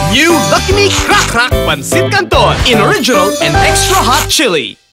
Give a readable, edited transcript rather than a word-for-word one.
New Lucky Me Krak Krak Pancit Canton in original and extra hot chili.